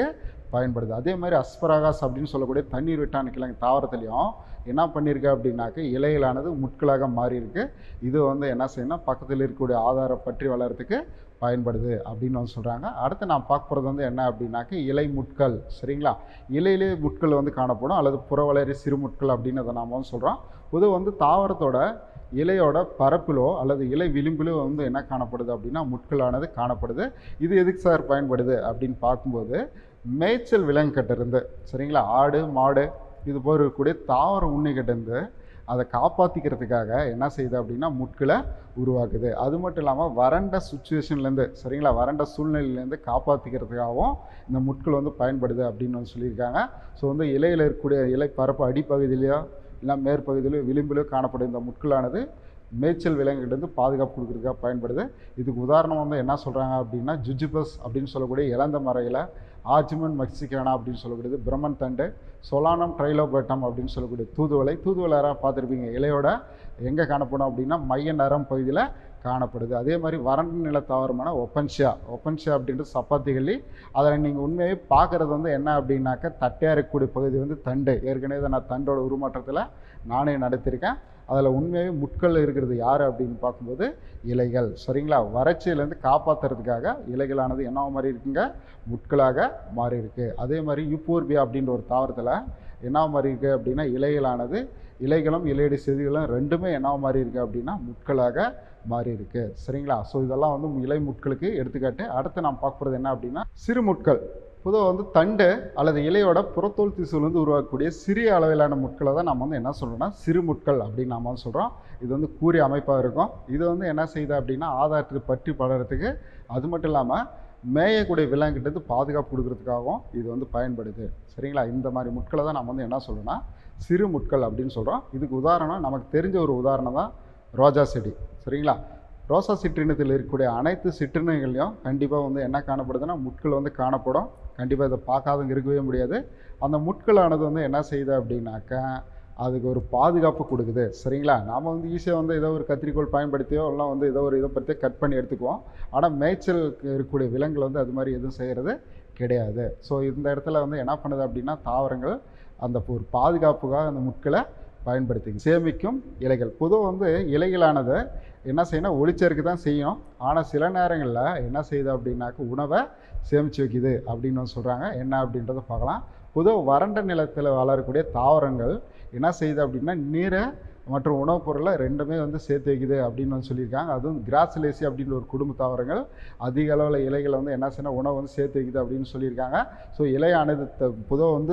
பயன்படுது. அதே மாதிரி அஸ்பராகாஸ் அப்படின்னு சொல்லக்கூடிய தண்ணீர் விட்டான் கிழங்கு தாவரத்துலேயும் என்ன பண்ணியிருக்கு அப்படின்னாக்க இலைகளானது முட்களாக மாறி இருக்கு. இது வந்து என்ன செய்யணும், பக்கத்தில் இருக்கக்கூடிய ஆதாரம் பற்றி வளர்கிறதுக்கு பயன்படுது அப்படின்னு வந்து சொல்கிறாங்க. அடுத்து நான் பார்க்க போகிறது வந்து என்ன அப்படின்னாக்க இலை முட்கள். சரிங்களா, இலையிலே முட்கள் வந்து காணப்படும் அல்லது புறவளரி சிறு முட்கள் அப்படின்னு அதை நாம் வந்து சொல்கிறோம். பொதுவாக வந்து தாவரத்தோட இலையோட பரப்பிலோ அல்லது இலை விளிம்பிலோ வந்து என்ன காணப்படுது அப்படின்னா முட்களானது காணப்படுது. இது எதுக்கு சார் பயன்படுது அப்படின்னு பார்க்கும்போது மேய்ச்சல் விலங்குகிட்டேருந்து, சரிங்களா, ஆடு மாடு இது போல் இருக்கக்கூடிய தாவர உண்ணிக்கிட்டேருந்து அதை காப்பாற்றிக்கிறதுக்காக என்ன செய்யுது அப்படின்னா முட்களை உருவாக்குது. அது மட்டும் இல்லாமல் வறண்ட சுச்சுவேஷன்லேருந்து, சரிங்களா, வறண்ட சூழ்நிலையிலேருந்து காப்பாற்றிக்கிறதுக்காகவும் இந்த முட்கள் வந்து பயன்படுது அப்படின்னு வந்து சொல்லியிருக்காங்க. ஸோ வந்து இலையில் இருக்கக்கூடிய இலை பரப்பு அடிப்பகுதியிலையோ இல்லை மேற்பகுதியிலோ விளிம்பிலோ காணப்படும் இந்த முட்களானது மேய்ச்சல் விலங்குகிட்டேருந்து பாதுகாப்பு கொடுக்குறதுக்காக பயன்படுது. இதுக்கு உதாரணம் வந்து என்ன சொல்கிறாங்க அப்படின்னா ஜுஜிபஸ் அப்படின்னு சொல்லக்கூடிய இளந்த மரையில், ஆர்ஜிமன் மெக்சிகானா அப்படின்னு சொல்லக்கூடியது பிரம்மன் தண்டு, சொலானம் ட்ரைலோபேட்டம் அப்படின்னு சொல்லக்கூடிய தூதுவளை. தூதுவளை யாராவது பார்த்துருப்பீங்க, இலையோட எங்கே காணப்படும் அப்படின்னா மைய நரம் பகுதியில் காணப்படுது. அதே மாதிரி வறண்ட நில தாவரமான ஒப்பன்ஷியா ஒப்பன்ஷியா அப்படின்றது சப்பாத்திகளி. அதில் நீங்கள் உண்மையை பார்க்குறது வந்து என்ன அப்படின்னாக்க தட்டையாக இருக்கக்கூடிய பகுதி வந்து தண்டு. ஏற்கனவே நான் தண்டோட உருமாற்றத்தில் நானே நடத்தியிருக்கேன். அதில் உண்மையாகவே முட்கள் இருக்கிறது யார் அப்படின்னு பார்க்கும்போது இலைகள். சரிங்களா, வறட்சியிலேருந்து காப்பாற்றுறதுக்காக இலைகளானது என்ன மாதிரி இருக்குங்க, முட்களாக மாறி இருக்கு. அதே மாதிரி யூப்போர்பியா அப்படின்ற ஒரு தாவரத்தில் என்ன மாதிரி இருக்குது அப்படின்னா இலைகளானது இலைகளும் இலையடி செதிகளும் ரெண்டுமே என்ன மாதிரி இருக்குது அப்படின்னா முட்களாக மாறி இருக்கு. சரிங்களா, ஸோ இதெல்லாம் வந்து இலை முட்களுக்கு எடுத்துக்காட்டு. அடுத்து நாம் பார்க்குறது என்ன அப்படின்னா சிறு முட்கள். பொதுவாக வந்து தண்டு அல்லது இலையோட புறத்தோல் திசுவிலிருந்து உருவாக்கக்கூடிய சிறிய அளவிலான முட்களை தான் நம்ம வந்து என்ன சொல்கிறோம்னா சிறு முட்கள் அப்படின்னு நாம் வந்து சொல்கிறோம். இது வந்து கூரிய அமைப்பாக இருக்கும். இது வந்து என்ன செய்யுது அப்படின்னா ஆதாரத்துக்கு பற்றி படுறதுக்கு, அது மட்டும் இல்லாமல் மேயக்கூடிய விலங்குகிட்டது பாதுகாப்பு கொடுக்கறதுக்காகவும் இது வந்து பயன்படுது. சரிங்களா, இந்த மாதிரி முட்களை தான் நம்ம வந்து என்ன சொல்கிறோம்னா சிறு முட்கள் அப்படின்னு சொல்கிறோம். இதுக்கு உதாரணம் நமக்கு தெரிஞ்ச ஒரு உதாரணம் தான் ரோஜா செடி. சரிங்களா, ரோசா சிற்றினத்தில் இருக்கக்கூடிய அனைத்து சிற்றினங்களையும் கண்டிப்பாக வந்து என்ன காணப்படுதுன்னா முட்கள் வந்து காணப்படும். கண்டிப்பாக இதை பார்க்காதவங்க இருக்கவே முடியாது. அந்த முட்களானது வந்து என்ன செய்யுது அப்படின்னாக்கா அதுக்கு ஒரு பாதுகாப்பு கொடுக்குது. சரிங்களா, நாம் வந்து ஈஸியாக வந்து ஏதோ ஒரு கத்திரிக்கோள் பயன்படுத்தியோ எல்லாம் வந்து ஏதோ ஒரு இதை பற்றி கட் பண்ணி எடுத்துக்குவோம். ஆனால் மேய்ச்சலுக்கு இருக்கக்கூடிய விலங்குகள் வந்து அது மாதிரி எதுவும் செய்கிறது கிடையாது. ஸோ இந்த இடத்துல வந்து என்ன பண்ணுது அப்படின்னா தாவரங்கள் அந்த ஒரு பாதுகாப்புக்காக அந்த முட்களை பயன்படுத்தி சேமிக்கும் இலைகள். பொதுவாக வந்து இலைகளானது என்ன செய்யணும், ஒளிச்சேர்க்கை தான் செய்யும். ஆனால் சில நேரங்களில் என்ன செய்யுது அப்படின்னாக்க உணவை சேமித்து வைக்குது அப்படின்னு சொல்கிறாங்க. என்ன அப்படின்றத பார்க்கலாம். பொதுவாக வறண்ட நிலத்தில் வளரக்கூடிய தாவரங்கள் என்ன செய்யுது அப்படின்னா நீரை மற்றும் உணவுப் பொருளை ரெண்டுமே வந்து சேர்த்து வைக்குது அப்படின்னு வந்து சொல்லியிருக்காங்க. அதுவும் கிராசிலேசி அப்படின்ற ஒரு குடும்ப தாவரங்கள் அதிக அளவில் இலைகளை வந்து என்ன செய்யணும் உணவு வந்து சேர்த்து வைக்குது அப்படின்னு சொல்லியிருக்காங்க. ஸோ இலையானது பொதுவாக வந்து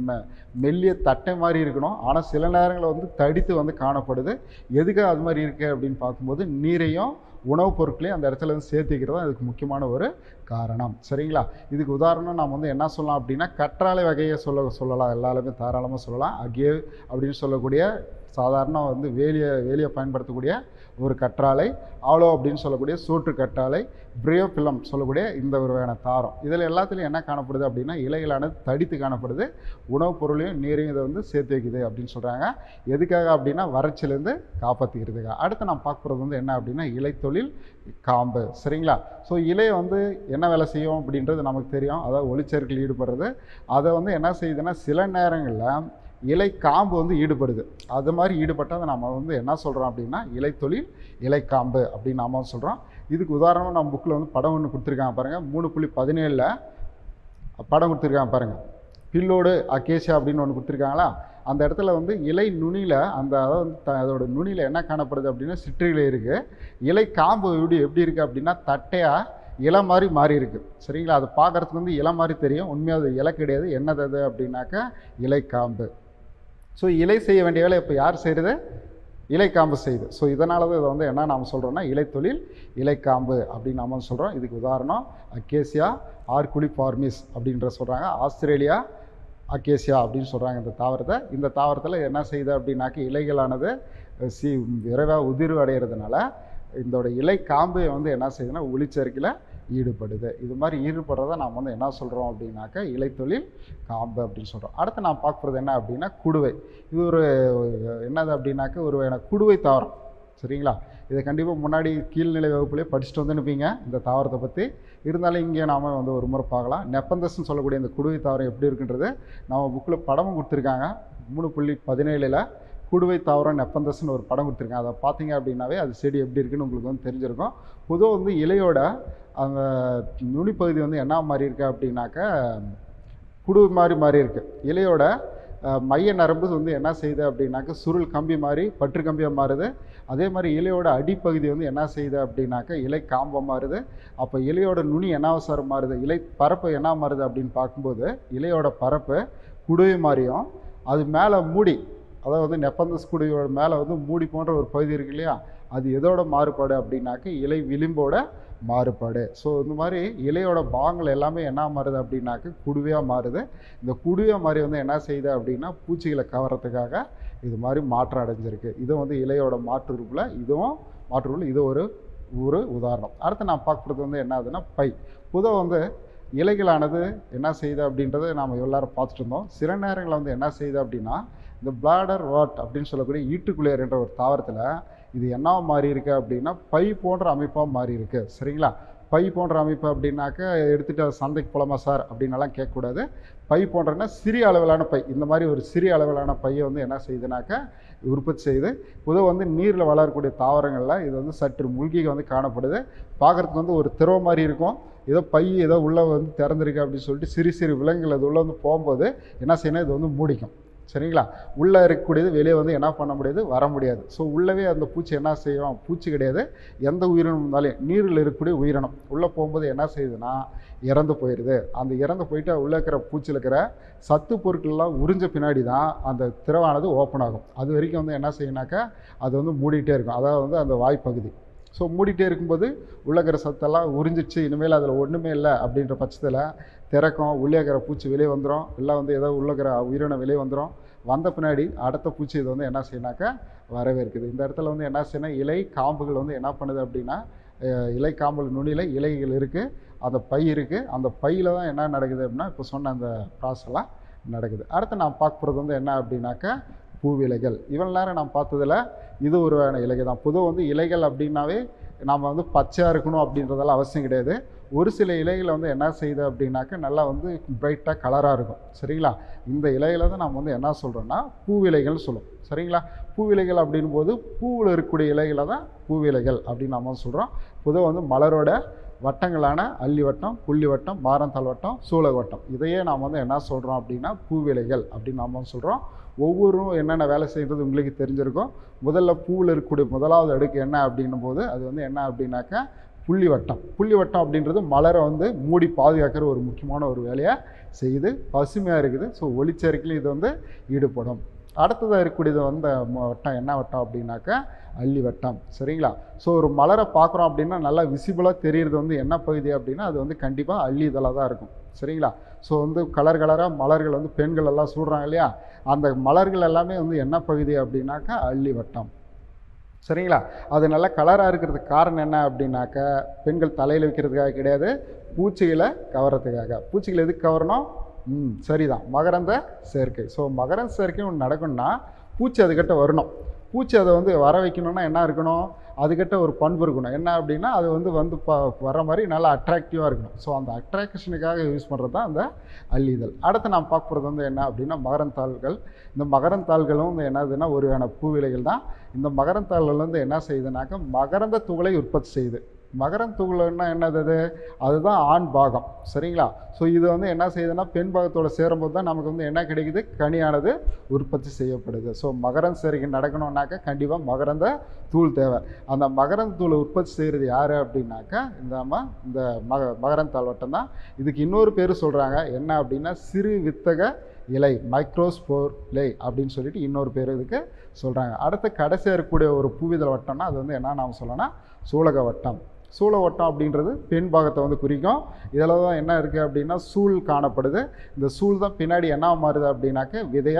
மெல்லிய தட்டை மாதிரி இருக்கணும். ஆனால் சில நேரங்களில் வந்து தடித்து வந்து காணப்படுது. எதுக்கு அது மாதிரி இருக்குது அப்படின்னு பார்க்கும்போது நீரையும் உணவுப் பொருட்களையும் அந்த இடத்துல வந்து சேர்த்து வைக்கிறது தான் அதுக்கு முக்கியமான ஒரு காரணம். சரிங்களா, இதுக்கு உதாரணம் நாம் வந்து என்ன சொல்லலாம் அப்படின்னா கற்றாழை வகையை சொல்ல சொல்லலாம் எல்லாருமே தாராளமாக சொல்லலாம். அகே அப்படின்னு சொல்லக்கூடிய சாதாரண வந்து வேலியை வேலியை பயன்படுத்தக்கூடிய ஒரு கற்றாழை, ஆலோ அப்படின்னு சொல்லக்கூடிய சூற்று கற்றாழை, பிரியோபிலம் சொல்லக்கூடிய இந்த ஒரு வகையான தாரம். இதில் எல்லாத்துலேயும் என்ன காணப்படுது அப்படின்னா இலைகளானது தடித்து காணப்படுது. உணவுப் பொருளையும் நீரையும் இதை வந்து சேர்த்து வைக்குது அப்படின்னு சொல்கிறாங்க. எதுக்காக அப்படின்னா வறட்சியிலேருந்து காப்பாற்றிக்கிறதுக்காக. அடுத்து நான் பார்க்குறது வந்து என்ன அப்படின்னா இலை தொழில் காம்பு. சரிங்களா, ஸோ இலையை வந்து என்ன வேலை செய்யும் அப்படின்றது நமக்கு தெரியும். அதாவது ஒளிச்சேர்க்கையில் ஈடுபடுறது. அதை வந்து என்ன செய்யுதுன்னா சில நேரங்களில் இலை காம்பு வந்து ஈடுபடுது. அது மாதிரி ஈடுபட்டால் நம்ம வந்து என்ன சொல்கிறோம் அப்படின்னா இலை தொழில் இலை காம்பு அப்படின்னு நாம சொல்கிறோம். இதுக்கு உதாரணம் நம்ம புக்கில் வந்து படம் ஒன்று கொடுத்துருக்காங்க பாருங்கள். மூணு புள்ளி பதினேழில் படம் கொடுத்துருக்காங்க பாருங்கள். பில்லோடு அகேசியா அப்படின்னு ஒன்று கொடுத்துருக்காங்களா. அந்த இடத்துல வந்து இலை நுனியில் அந்த அதாவது அதோட நுனியில் என்ன காணப்படுது அப்படின்னா சிற்றிலை இருக்குது. இலை காம்பு எப்படி எப்படி இருக்குது அப்படின்னா தட்டையாக இலை மாதிரி மாறி இருக்குது. சரிங்களா, அது பார்க்குறதுக்கு வந்து இலை மாதிரி தெரியும். உண்மையாக அது இலை கிடையாது. என்னது அது அப்படின்னாக்கா இலை காம்பு. ஸோ இலை செய்ய வேண்டிய வேலை இப்போ யார் செய்கிறது, இலை காம்பு செய்யுது. ஸோ இதனால தான் இதை வந்து என்ன நாம் சொல்கிறோம்னா இலை தொழில் இலை காம்பு அப்படின்னு நாம சொல்கிறோம். இதுக்கு உதாரணம் அக்கேசியா ஆர்குலிஃபார்மிஸ் அப்படின்ற சொல்கிறாங்க. ஆஸ்திரேலியா அக்கேசியா அப்படின்னு சொல்கிறாங்க இந்த தாவரத்தை. இந்த தாவரத்தில் என்ன செய்யுது அப்படின்னாக்க இலைகளானது சி விரைவாக உதிர்வு அடைகிறதுனால இதோட இலை காம்பை வந்து என்ன செய்யுதுன்னா ஒளிச்சேர்க்கையில் ஈடுபடுது. இது மாதிரி ஈடுபடுறத நாம் வந்து என்ன சொல்கிறோம் அப்படின்னாக்கா இலை தொழில் காம்பு அப்படின்னு சொல்கிறோம். அடுத்து நான் பார்க்குறது என்ன அப்படின்னா குடுவை. இது ஒரு என்னது அப்படின்னாக்க ஒரு குடுவை தாவரம். சரிங்களா, இதை கண்டிப்பாக முன்னாடி கீழ்நிலை வகுப்புலேயே படிச்சுட்டு வந்து நிற்பீங்க இந்த தாவரத்தை பற்றி. இருந்தாலும் இங்கே நாம் வந்து ஒரு முறை பார்க்கலாம். நெப்பந்தஸ்ன்னு சொல்லக்கூடிய இந்த குடுவை தாவரம் எப்படி இருக்குன்றது நம்ம புக்கில் படமும் கொடுத்துருக்காங்க. மூணு புள்ளி பதினேழில் குடுவை தாவரம் நெப்பந்தஸ்ன்னு ஒரு படம் கொடுத்துருக்காங்க. அதை பார்த்தீங்க அப்படின்னாவே அது செடி எப்படி இருக்குன்னு உங்களுக்கு வந்து தெரிஞ்சிருக்கும். பொதுவாக வந்து இலையோட அந்த நுனிப்பகுதி வந்து என்ன மாதிரி இருக்குது அப்படின்னாக்கா குடுவை மாதிரி மாறி இருக்குது. இலையோட மைய நரம்பு வந்து என்ன செய்யுது அப்படின்னாக்க சுருள் கம்பி மாதிரி பற்று கம்பியாக மாறுது. அதே மாதிரி இலையோட அடிப்பகுதி வந்து என்ன செய்யுது அப்படின்னாக்க இலை காம்பை மாறுது. அப்போ இலையோட நுனி என்னவசாரம் மாறுது, இலை பரப்பு என்ன மாறுது அப்படின்னு பார்க்கும்போது இலையோட பரப்பு குடுவை மாதிரியும் அது மேலே மூடி, அதாவது வந்து நெப்பந்தஸ் குடுவையோட மேலே வந்து மூடி போன்ற ஒரு பகுதி இருக்கு இல்லையா, அது எதோட மாறுபாடு அப்படின்னாக்க இலை விளிம்போட மாறுபாடு. ஸோ இந்த மாதிரி இலையோட பாகங்கள் எல்லாமே என்ன மாறுது அப்படின்னாக்க குடுவையாக மாறுது. இந்த குடுவையாக மாதிரி வந்து என்ன செய்யுது அப்படின்னா பூச்சிகளை கவரத்துக்காக இது மாதிரி மாற்றம் அடைஞ்சிருக்கு. இதுவும் வந்து இலையோட மாற்று உறுப்பில் இதுவும் மாற்று உறுப்பில் இது ஒரு ஒரு உதாரணம். அடுத்து நான் பார்க்குறது வந்து என்ன ஆகுதுன்னா பை. பொதுவாக வந்து இலைகளானது என்ன செய்யுது அப்படின்றத நாம் எல்லாரும் பார்த்துட்டு இருந்தோம். சில நேரங்களில் வந்து என்ன செய்யுது அப்படின்னா இந்த பிளாடர் வாட் அப்படின்னு சொல்லக்கூடிய ஈட்டுக்குளியர் என்ற ஒரு தாவரத்தில் இது என்ன மாறி இருக்குது அப்படின்னா பை போன்ற அமைப்பாக மாறி இருக்குது. சரிங்களா? பை போன்ற அமைப்பு அப்படின்னாக்க எடுத்துகிட்டு அதை சந்தைக்கு போகலாமா சார் அப்படின்னலாம் கேட்கக்கூடாது. பை போன்றன்னா சிறிய அளவிலான பை, இந்த மாதிரி ஒரு சிறிய அளவிலான பையை வந்து என்ன செய்யுதுனாக்க உற்பத்தி செய்யுது. பொதுவாக வந்து நீரில் வளரக்கூடிய தாவரங்களில் இது வந்து சற்று மூழ்கி வந்து காணப்படுது. பார்க்குறதுக்கு வந்து ஒரு திரவ மாதிரி இருக்கும். ஏதோ பை ஏதோ உள்ளே வந்து திறந்துருக்கு அப்படின்னு சொல்லிட்டு சிறு சிறு விலங்குகள் அது உள்ளே வந்து போகும்போது என்ன செய்யணும், இது வந்து மூடிக்கும். சரிங்களா? உள்ளே இருக்கக்கூடியது வெளியே வந்து என்ன பண்ண முடியாது, வர முடியாது. ஸோ உள்ளவே அந்த பூச்சி என்ன செய்யும், பூச்சி கிடையாது, எந்த உயிரினம் இருந்தாலும் நீரில் இருக்கக்கூடிய உயிரினம் உள்ளே போகும்போது என்ன செய்யுதுன்னா இறந்து போயிடுது. அந்த இறந்து போயிட்டு உள்ளே இருக்கிற பூச்சியில் இருக்கிற சத்து பொருட்கள்லாம் உறிஞ்ச பின்னாடி தான் அந்த திரவானது ஓப்பன் ஆகும். அது வரைக்கும் வந்து என்ன செய்யணாக்கா அது வந்து மூடிட்டே இருக்கும். அதாவது வந்து அந்த வாய்ப்பகுதி. ஸோ மூடிட்டே இருக்கும்போது உள்ளக்கிற சத்தெல்லாம் உறிஞ்சிச்சு, இனிமேல் அதில் ஒன்றுமே இல்லை அப்படின்ற பட்சத்தில் திறக்கும், உள்ளே இருக்கிற பூச்சி வெளியே வந்துடும், இல்லை வந்து ஏதோ உள்ளக்கிற உயிரினம் வெளியே வந்துடும். வந்த பின்னாடி அடுத்த பூச்சி இது வந்து என்ன செய்யணாக்கா வரவே இருக்குது. இந்த இடத்துல வந்து என்ன செய்யணும், இலை காம்புகள் வந்து என்ன பண்ணுது அப்படின்னா இலை காம்புகள் நுனியில் இலைகள் இருக்குது, அந்த பை இருக்குது. அந்த பையில் தான் என்ன நடக்குது அப்படின்னா இப்போ சொன்ன அந்த ப்ராசஸ்லாம் நடக்குது. அடுத்து நான் பார்க்க போகிறது வந்து என்ன அப்படின்னாக்கா பூவிலைகள். இவ்வளோ நேரம் நான் பார்த்ததில் இது ஒரு இலைகள் தான். பொதுவாக வந்து இலைகள் அப்படின்னாவே நாம் வந்து பச்சையாக இருக்கணும் அப்படின்றதெல்லாம் அவசியம் கிடையாது. ஒரு சில இலைகளை வந்து என்ன செய்யுது அப்படின்னாக்க நல்லா வந்து பிரைட்டாக கலராக இருக்கும். சரிங்களா? இந்த இலைகளை தான் நம்ம வந்து என்ன சொல்கிறோன்னா பூவிலைகள்னு சொல்லுவோம். சரிங்களா? பூவிலைகள் அப்படின் போது பூவில் இருக்கக்கூடிய இலைகளை தான் பூவிலைகள் அப்படின்னு நம்ம சொல்கிறோம். பொதுவாக வந்து மலரோட வட்டங்களான அல்லி வட்டம், புள்ளி வட்டம், மாரந்தாள் வட்டம், சூலக வட்டம், இதையே நாம் வந்து என்ன சொல்கிறோம் அப்படின்னா பூவிலைகள் அப்படின்னு நம்ம சொல்கிறோம். ஒவ்வொரும் என்னென்ன வேலை செய்கிறது உங்களுக்கு தெரிஞ்சிருக்கும். முதல்ல பூவில் இருக்கக்கூடிய முதலாவது அடுக்கு என்ன அப்படின்னும் போது அது வந்து என்ன அப்படின்னாக்கா புள்ளி வட்டம். புள்ளி வட்டம் அப்படின்றது மலரை வந்து மூடி பாதுகாக்கிற ஒரு முக்கியமான ஒரு வேலையை செய்யுது. பசுமையாக இருக்குது. ஸோ ஒளிச்சேர்க்கையில் இது வந்து ஈடுபடும். அடுத்ததாக இருக்கக்கூடியது வந்து வட்டம் என்ன வட்டம் அப்படின்னாக்கா அல்லி வட்டம். சரிங்களா? ஸோ ஒரு மலரை பார்க்குறோம் அப்படின்னா நல்லா விசிபிளாக தெரிகிறது வந்து என்ன பகுதி அப்படின்னா அது வந்து கண்டிப்பாக அல்லி இதழாக தான் இருக்கும். சரிங்களா? ஸோ வந்து கலர் கலராக மலர்கள் வந்து பெண்கள் எல்லாம் சூடுறாங்க இல்லையா, அந்த மலர்கள் எல்லாமே வந்து என்ன பகுதி அப்படின்னாக்கா அல்லி வட்டம். சரிங்களா? அது நல்லா கலராக இருக்கிறதுக்கு காரணம் என்ன அப்படின்னாக்கா பெண்கள் தலையில் வைக்கிறதுக்காக கிடையாது, பூச்சிகளை கவர்றதுக்காக. பூச்சிகளை எதுக்கு கவரணும்? ம் சரிதான், மகரந்த சேர்க்கை. ஸோ மகரந்த சேர்க்கை ஒன்று நடக்கணும்னா பூச்சி அதுக்கிட்ட வரணும். பூச்சி அதை வந்து வர வைக்கணும்னா என்ன இருக்கணும், அதுக்கிட்ட ஒரு பண்பு இருக்கணும். என்ன அப்படின்னா அது வந்து வந்து ப வர மாதிரி நல்லா அட்ராக்டிவாக இருக்கணும். ஸோ அந்த அட்ராக்ஷனுக்காக யூஸ் பண்ணுறது தான் அந்த அல்லிதழ். அடுத்து நான் பார்க்க போகிறது வந்து என்ன அப்படின்னா மகரந்தாள்கள். இந்த மகரந்தாள்களும் வந்து என்னதுன்னா ஒரு வகையான பூவிலைகள் தான். இந்த மகரந்தாள்கள் வந்து என்ன செய்யுதுனாக்கா மகரந்த துகளை உற்பத்தி செய்யுது. மகரந்த துகள்னா என்னது, அதுதான் ஆண் பாகம். சரிங்களா? ஸோ இது வந்து என்ன செய்யுதுன்னா பெண் பாகத்தோடு சேரும்போது தான் நமக்கு வந்து என்ன கிடைக்குது, கனியானது உற்பத்தி செய்யப்படுது. ஸோ மகரந்த சேர்க்கை நடக்கணும்னாக்கா கண்டிப்பாக மகரந்த தூள் தேவை. அந்த மகரந்த தூளை உற்பத்தி செய்கிறது யார் அப்படின்னாக்கா இந்த நம்ம இந்த மக மகரந்தாள் வட்டம் தான். இதுக்கு இன்னொரு பேர் சொல்கிறாங்க என்ன அப்படின்னா சிறு வித்தக இலை, மைக்ரோஸ்போர்லை அப்படின்னு சொல்லிட்டு இன்னொரு பேர் இதுக்கு சொல்கிறாங்க. அடுத்து கடைசியாக இருக்கக்கூடிய ஒரு பூவிதழ் வட்டம்னா அது வந்து என்ன நாம் சொல்லணும்னா சூலக வட்டம். சூல வட்டம் அப்படின்றது பெண் பாகத்தை வந்து குறிக்கும். இதில் தான் என்ன இருக்குது அப்படின்னா சூல் காணப்படுது. இந்த சூல் தான் பின்னாடி என்ன மாறுது அப்படின்னாக்க விதையாக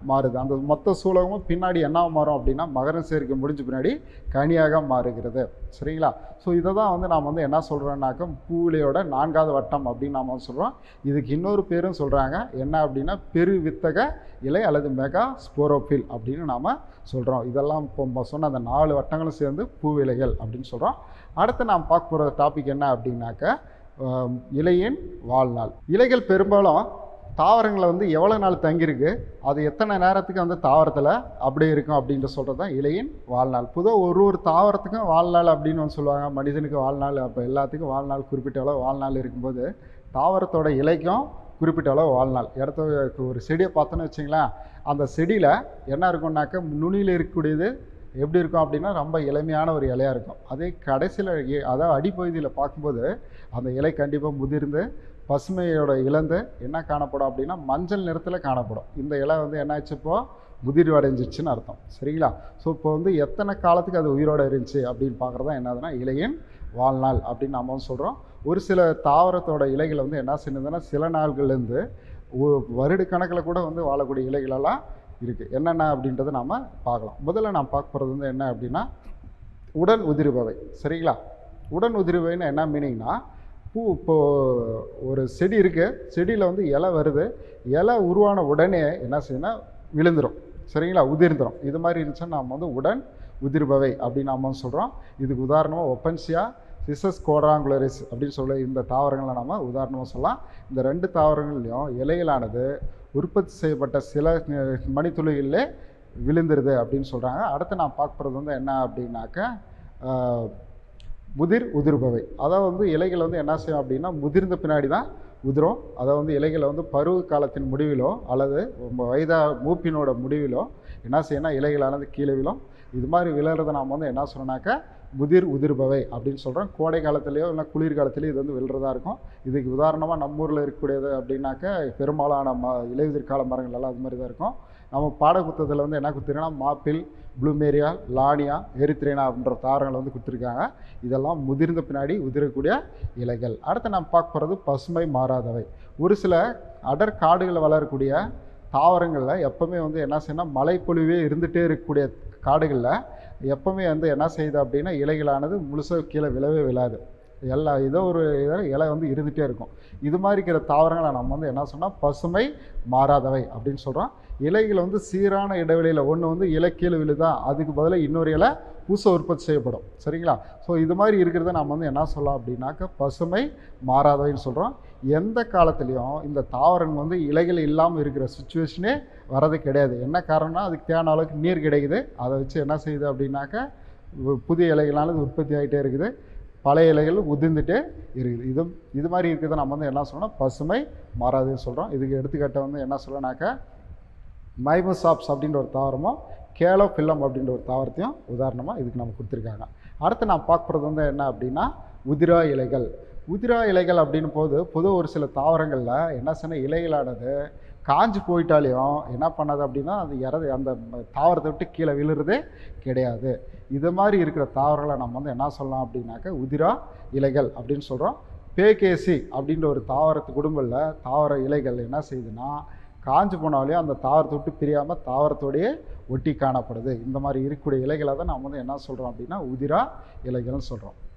மாறுது. அந்த மொத்த சூலகமும் பின்னாடி என்ன மாறும் அப்படின்னா மகரம் சேர்க்கை முடிஞ்ச பின்னாடி கனியாக மாறுகிறது. சரிங்களா? ஸோ இதை தான் வந்து நாம் வந்து என்ன சொல்கிறோன்னாக்க பூவிலையோட நான்காவது வட்டம் அப்படின்னு நாம் சொல்கிறோம். இதுக்கு இன்னொரு பேரும் சொல்கிறாங்க. என்ன அப்படின்னா பெரு வித்தக இலை அல்லது மெகா ஸ்போரோஃபில் அப்படின்னு நாம் சொல்கிறோம். இதெல்லாம் இப்போ சொன்ன அந்த நாலு வட்டங்களும் சேர்ந்து பூவிலைகள் அப்படின்னு சொல்கிறோம். அடுத்து நாம் பார்க்க போகிற டாபிக் என்ன அப்படின்னாக்க இலையின் வாழ்நாள். இலைகள் பெரும்பாலும் தாவரங்களை வந்து எவ்வளோ நாள் தங்கியிருக்கு, அது எத்தனை நேரத்துக்கு வந்து தாவரத்தில் அப்படியே இருக்கும் அப்படின்ற சொல்கிறது தான் இலையின் வாழ்நாள். பொதுவாக ஒரு ஒரு தாவரத்துக்கும் வாழ்நாள் அப்படின்னு வந்து சொல்லுவாங்க. மனிதனுக்கு வாழ்நாள், அப்போ எல்லாத்துக்கும் வாழ்நாள் குறிப்பிட்ட அளவு வாழ்நாள் இருக்கும்போது தாவரத்தோட இலைக்கும் குறிப்பிட்ட அளவு வாழ்நாள். இடத்த ஒரு செடியை பார்த்தோன்னு வச்சிங்களேன், அந்த செடியில் என்ன இருக்கும்னாக்க நுனியில் இருக்கக்கூடியது எப்படி இருக்கும் அப்படின்னா ரொம்ப இளமையான ஒரு இலையாக இருக்கும். அதே கடைசியில் அதாவது அடிப்பகுதியில் பார்க்கும்போது அந்த இலை கண்டிப்பாக முதிர்ந்து பசுமையோட இழந்து என்ன காணப்படும் அப்படின்னா மஞ்சள் நிறத்தில் காணப்படும். இந்த இலை வந்து என்னாச்சு இப்போ முதிர்வு அடைஞ்சிச்சுன்னு அர்த்தம். சரிங்களா? ஸோ இப்போ வந்து எத்தனை காலத்துக்கு அது உயிரோடு இருந்துச்சு அப்படின்னு பார்க்குறது தான் என்னதுன்னா இலையின் வாழ்நாள் அப்படின்னு நம்ம சொல்கிறோம். ஒரு சில தாவரத்தோட இலைகளை வந்து என்ன செய்யுதுன்னா சில நாள்கள்லேருந்து வருட கணக்கில் கூட வந்து வாழக்கூடிய இலைகளெல்லாம் இருக்குது. என்னென்ன அப்படின்றத நாம் பார்க்கலாம். முதல்ல நான் பார்க்க போகிறது வந்து என்ன அப்படின்னா உடன் உதிர்பவை. சரிங்களா? உடன் உதிர்பவைன்னு என்ன மீனிங்னா, பூ இப்போது ஒரு செடி இருக்குது, செடியில் வந்து இலை வருது, இலை உருவான உடனே என்ன செய்யணும்னா விழுந்துடும். சரிங்களா? உதிர்ந்துடும். இது மாதிரி இருந்துச்சுன்னா நாம் வந்து உடன் உதிர்பவை அப்படின்னு நாம் சொல்கிறோம். இதுக்கு உதாரணமாக ஒப்பன்சியா சிசஸ் கோட்ராங்குலரிஸ் அப்படின்னு சொல்ல இந்த தாவரங்களை நாம் உதாரணமாக சொல்லலாம். இந்த ரெண்டு தாவரங்கள்லையும் இலைகளானது உற்பத்தி செய்யப்பட்ட சில மணித்துளிகளிலே விழுந்துருது அப்படின்னு சொல்கிறாங்க. அடுத்து நான் பார்க்குறது வந்து என்ன அப்படின்னாக்க முதிர் உதிர்பவை. அதாவது வந்து இலைகள் வந்து என்ன செய்யும் அப்படின்னா முதிர்ந்த பின்னாடி தான் உதிரும். அதை வந்து இலைகளை வந்து பருவ காலத்தின் முடிவிலோ அல்லது வயதா மூப்பினோட முடிவிலோ என்ன செய்யணும்னா இலைகளானது கீழே விழும். இது மாதிரி விழுறதை நாம் வந்து என்ன சொல்கிறோன்னாக்க முதிர் உதிர்பவை அப்படின்னு சொல்கிறோம். கோடை காலத்துலேயோ இல்லை குளிர்காலத்துலேயோ இது வந்து விழுறதா இருக்கும். இதுக்கு உதாரணமாக நம்ம ஊரில் இருக்கக்கூடியது அப்படின்னாக்க பெரும்பாலான ம இலையுதிர்கால மரங்கள் எல்லாம் அது மாதிரி தான் இருக்கும். நம்ம பாட புத்தகத்தில் வந்து என்ன கொடுத்துருக்கோன்னா மாப்பிள், ப்ளூமேரியா, லானியா, எரித்ரேனா அப்படின்ற தாவரங்களை வந்து கொடுத்துருக்காங்க. இதெல்லாம் முதிர்ந்த பின்னாடி உதிரக்கூடிய இலைகள். அடுத்து நாம் பார்க்க போகிறது பசுமை மாறாதவை. ஒரு சில அடர் காடுகளில் வளரக்கூடிய தாவரங்களில் எப்போவுமே வந்து என்ன செய்யணும் மழைப்பொழிவே இருந்துகிட்டே இருக்கக்கூடிய காடுகளில் எப்போவுமே வந்து என்ன செய்யுது அப்படின்னா இலைகளானது முழுசாக கீழே விழவே விழாது. எல்லா ஏதோ ஒரு இலை வந்து இருந்துகிட்டே இருக்கும். இது மாதிரி இருக்கிற தாவரங்களை நம்ம வந்து என்ன சொன்னால் பசுமை மாறாதவை அப்படின்னு சொல்கிறோம். இலைகள் வந்து சீரான இடைவெளியில் ஒன்று வந்து இலை கீழே விழுதா அதுக்கு பதிலாக இன்னொரு இலை புதுசாக உற்பத்தி செய்யப்படும். சரிங்களா? ஸோ இது மாதிரி இருக்கிறத நம்ம வந்து என்ன சொல்லலாம் அப்படின்னாக்க பசுமை மாறாதவைன்னு சொல்கிறோம். எந்த காலத்துலேயும் இந்த தாவரங்கள் வந்து இலைகள் இல்லாமல் இருக்கிற சுச்சுவேஷனே வரது கிடையாது. என்ன காரணம்னா அதுக்கு தேவையான அளவுக்கு நீர் கிடைக்குது. அதை வச்சு என்ன செய்யுது அப்படின்னாக்க புதிய இலைகளானது உற்பத்தி ஆகிட்டே இருக்குது, பழைய இலைகள் உதிர்ந்துட்டே இருக்குது. இது இது மாதிரி இருக்கிறத நம்ம வந்து என்ன சொல்கிறோம் பசுமை மாறாதுன்னு சொல்கிறோம். இதுக்கு எடுத்துக்காட்ட வந்து என்ன சொல்லனாக்கா மைமோசாப்ஸ் அப்படின்ற ஒரு தாவரமும் கேலோ பில்லம் அப்படின்ற ஒரு தாவரத்தையும் உதாரணமாக இதுக்கு நம்ம கொடுத்துருக்காங்க. அடுத்து நான் பார்க்குறது வந்து என்ன அப்படின்னா உதிரா இலைகள். உதிரா இலைகள் அப்படின்னு போது பொதுவாக ஒரு சில தாவரங்களில் என்ன சொன்ன இலைகளானது காஞ்சி போயிட்டாலையும் என்ன பண்ணாது அப்படின்னா அது இறது அந்த தாவரத்தை விட்டு கீழே விழுறதே கிடையாது. இது மாதிரி இருக்கிற தாவரங்களை நம்ம வந்து என்ன சொல்லலாம் அப்படின்னாக்க உதிரா இலைகள் அப்படின்னு சொல்கிறோம். பேகேசி அப்படின்ற ஒரு தாவரத்து குடும்பத்தில் தாவர இலைகள் என்ன செய்யுதுன்னா காஞ்சு போனாலையும் அந்த தாவரத்தை விட்டு பிரியாமல் தாவரத்தோடையே ஒட்டி காணப்படுது. இந்த மாதிரி இருக்கக்கூடிய இலைகளை தான் நம்ம வந்து என்ன சொல்கிறோம் அப்படின்னா உதிரா இலைகள்னு சொல்கிறோம்.